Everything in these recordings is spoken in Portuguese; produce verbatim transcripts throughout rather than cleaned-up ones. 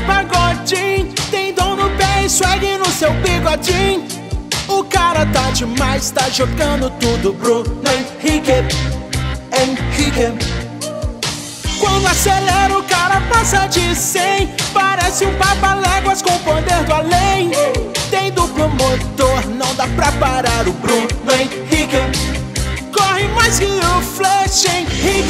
pagodinho, tem dom no pé e swag no seu bigodinho. O cara tá demais, tá jogando tudo, Bruno Henrique, Henrique. Quando acelera o cara passa de cem, parece um papa-léguas com o poder do além. Tem duplo motor, não dá pra parar o Bruno Henrique. Corre mais que o Flash Henrique,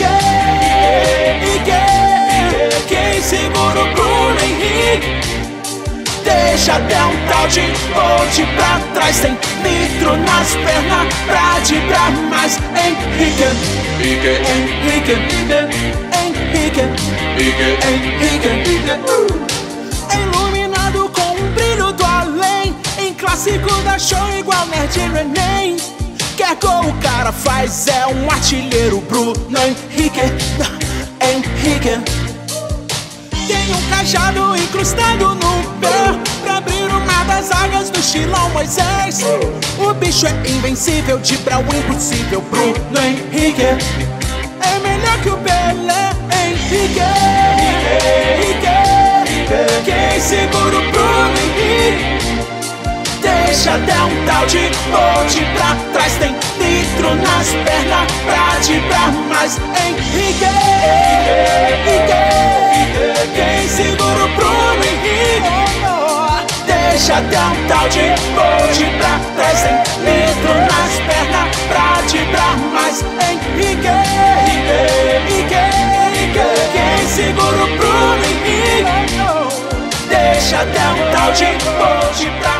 Henrique. Quem segura o Bruno Henrique deixa até um tal de Bolt pra trás. Tem nitro nas pernas pra dibrar mais. Henrique, Henrique, Henrique, Henrique, Henrique, Henrique. Iluminado com um brilho do além, em clássico da show igual Nerd e René. Quer gol o cara faz, é um artilheiro, Bruno Henrique, Henrique. Tem um cajado incrustado no pé pra abrir uma das águas do estilão Moisés. O bicho é invencível, de pra o impossível, Bruno Henrique. É melhor que o Pelé, Henrique, Henrique. Quem segura o Bruno Henrique deixa até um tal de Bolt pra trás. Tem nitro nas pernas pra dibrar mais. Henrique, Henrique. Quem segura o Bruno Henrique deixa até um tal de Bolt pra trás. Tem nitro nas pernas pra dibrar mais. Henrique, Henrique, Henrique. Quem segura o Bruno Henrique deixa até um tal de Bolt pra